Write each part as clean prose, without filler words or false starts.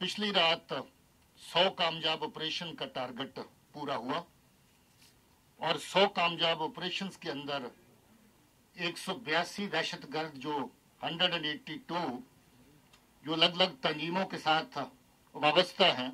पिछली रात 100 कामयाब ऑपरेशन का टारगेट पूरा हुआ और 100 कामयाब ऑपरेशंस के अंदर 182 दहशतगर्द जो 182 जो अलग अलग तंजीमों के साथ वाबस्ता हैं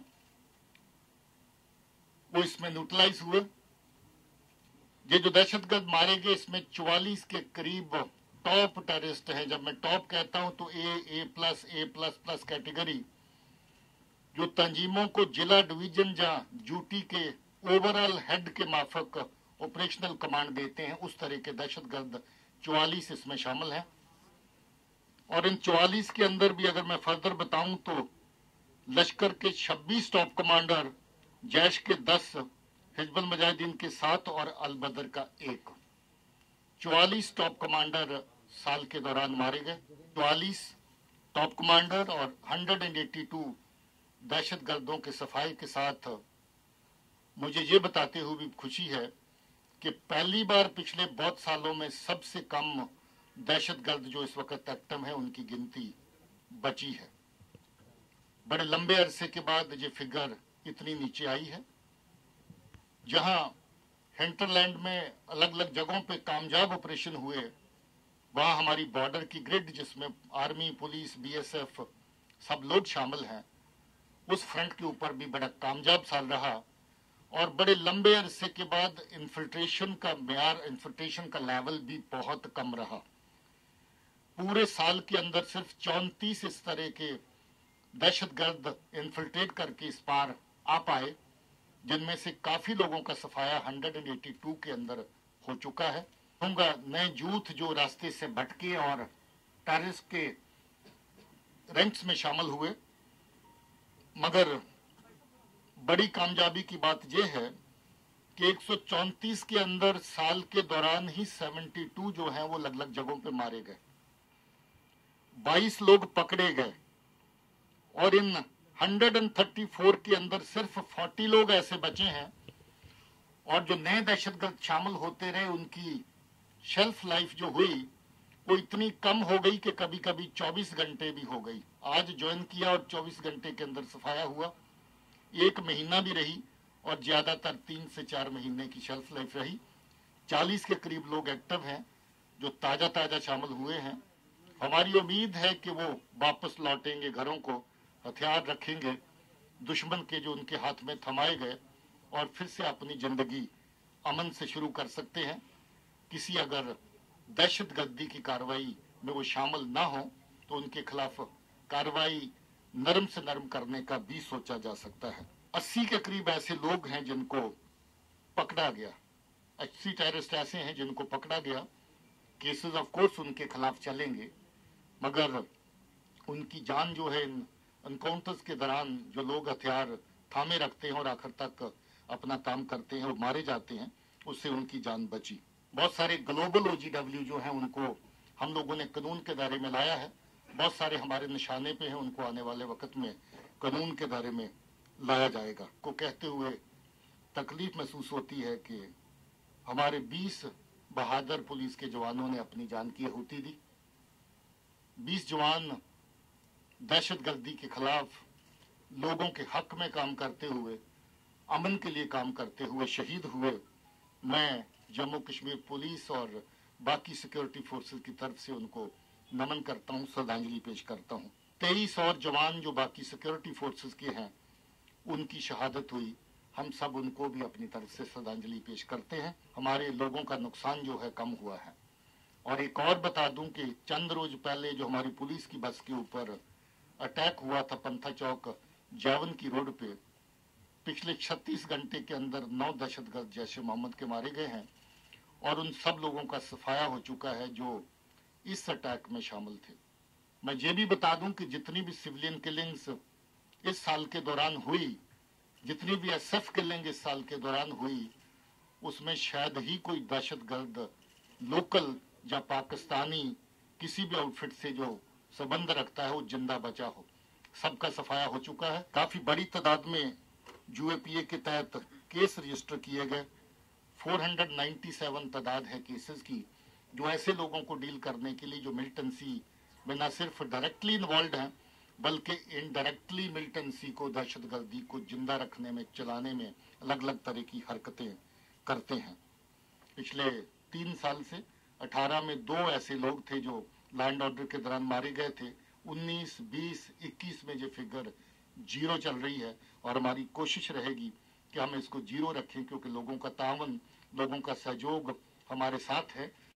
वो इसमें न्यूट्रलाइज हुए। ये जो दहशतगर्द मारे गए इसमें 44 के करीब टॉप टेररिस्ट हैं। जब मैं टॉप कहता हूं तो ए प्लस कैटेगरी जो तंजीमों को जिला डिवीजन या ड्यूटी के ओवरऑल हेड के माफक ऑपरेशनल कमांड देते हैं, उस तरह के दहशतगर्द 44 इसमें शामिल हैं। और इन 44 के अंदर भी अगर मैं फर्दर बताऊं तो लश्कर के 26 टॉप कमांडर, जैश के 10, हिजबुल मुजाहिदीन के 7 और अल बदर का 1। 44 टॉप कमांडर साल के दौरान मारे गए। 44 टॉप कमांडर और 182 दहशतगर्दों के सफाई के साथ मुझे ये बताते हुए भी खुशी है कि पहली बार पिछले बहुत सालों में सबसे कम दहशतगर्द जो इस वक्त एक्टिव है उनकी गिनती बची है। बड़े लंबे अरसे के बाद ये फिगर इतनी नीचे आई है। जहां हिंटरलैंड में अलग अलग जगहों पे कामयाब ऑपरेशन हुए, वहां हमारी बॉर्डर की ग्रिड जिसमें आर्मी, पुलिस, बीएसएफ सब लोग शामिल हैं, उस फ्रंट के ऊपर भी बड़ा कामयाब साल रहा। और बड़े लंबे अरसे के बाद इन्फिल्ट्रेशन का मेयार, इन्फिल्ट्रेशन का लेवल भी बहुत कम रहा। पूरे साल के अंदर सिर्फ 34 इस तरह के दहशतगर्द इन्फिल्ट्रेट करके इस पार आ पाए, जिनमें से काफी लोगों का सफाया 182 के अंदर हो चुका है। नए यूथ जो रास्ते से भटके और टेररिस्ट के रैंक्स में शामिल हुए, मगर बड़ी कामयाबी की बात यह है कि 134 के अंदर साल के दौरान ही 72 जो हैं वो अलग अलग जगहों पे मारे गए, 22 लोग पकड़े गए और इन 134 के अंदर सिर्फ 40 लोग ऐसे बचे हैं। और जो नए दहशतगर्द शामिल होते रहे उनकी शेल्फ लाइफ जो हुई वो इतनी कम हो गई कि कभी कभी 24 घंटे भी हो गई। आज ज्वाइन किया और 24 घंटे के अंदर सफाया हुआ, 1 महीना भी रही और ज्यादातर 3 से 4 महीने की शेल्फ लाइफ रही। 40 के करीब लोग एक्टिव हैं जो ताजा शामिल हुए हैं। हमारी उम्मीद है कि वो वापस लौटेंगे घरों को, हथियार रखेंगे दुश्मन के जो उनके हाथ में थमाए गए, और फिर से अपनी जिंदगी अमन से शुरू कर सकते हैं। किसी अगर दहशतगर्दी की कार्रवाई में वो शामिल ना हो तो उनके खिलाफ कार्रवाई नरम से नरम करने का भी सोचा जा सकता है। 80 के करीब ऐसे लोग हैं जिनको पकड़ा गया, 80 टेररिस्ट ऐसे हैं जिनको पकड़ा गया। केसेस ऑफ कोर्स उनके खिलाफ चलेंगे, मगर उनकी जान जो है एनकाउंटर्स के दौरान जो लोग हथियार थामे रखते हैं और आखिर तक अपना काम करते हैं और मारे जाते हैं, उससे उनकी जान बची। बहुत सारे ग्लोबल OGW जो हैं उनको हम लोगों ने कानून के दायरे में लाया है। बहुत सारे हमारे निशाने पे हैं, उनको आने वाले वक्त में कानून के दायरे में लाया जाएगा। को कहते हुए तकलीफ महसूस होती है कि हमारे 20 बहादुर पुलिस के जवानों ने अपनी जान की आहुति दी। 20 जवान दहशतगर्दी के खिलाफ लोगों के हक में काम करते हुए, अमन के लिए काम करते हुए शहीद हुए। मैं जम्मू कश्मीर पुलिस और बाकी सिक्योरिटी फोर्सेस की तरफ से उनको नमन करता हूं, श्रद्धांजलि पेश करता हूं। 23 और जवान जो बाकी सिक्योरिटी फोर्सेस के हैं उनकी शहादत हुई, हम सब उनको भी अपनी तरफ से श्रद्धांजलि पेश करते हैं। हमारे लोगों का नुकसान जो है कम हुआ है। और एक और बता दूं कि चंद रोज पहले जो हमारी पुलिस की बस के ऊपर अटैक हुआ था पंथा चौक जावन की रोड पे, पिछले 36 घंटे के अंदर 9 दहशतगर्द जैश मोहम्मद के मारे गए हैं और उन सब लोगों का सफाया हो चुका है जो इस अटैक में शामिल थे। मैं ये भी बता दूं कि जितनी भी सिविलियन किलिंग्स इस साल के दौरान हुई, जितनी भी SF किलिंग इस साल के दौरान हुई, उसमें शायद ही कोई दहशतगर्द लोकल या पाकिस्तानी किसी भी आउटफिट से जो संबंध रखता है वो जिंदा बचा हो। सबका सफाया हो चुका है। काफी बड़ी तादाद में UAPA के तहत केस रजिस्टर किए गए। 497 तादाद है केसेस की, जो ऐसे लोगों को डील करने के लिए जो मिलिटेंसी में न सिर्फ डायरेक्टली इन्वॉल्व हैं बल्कि इनडायरेक्टली मिलिटेंसी को, दहशतगर्दी को जिंदा रखने में, चलाने में अलग अलग तरह की हरकतें करते हैं। पिछले 3 साल से 18 में 2 ऐसे लोग थे जो लैंड ऑर्डर के दौरान मारे गए थे। 19, 20, 21 में ये फिगर 0 चल रही है और हमारी कोशिश रहेगी कि हम इसको 0 रखें, क्योंकि लोगों का तावन, लोगों का सहयोग हमारे साथ है।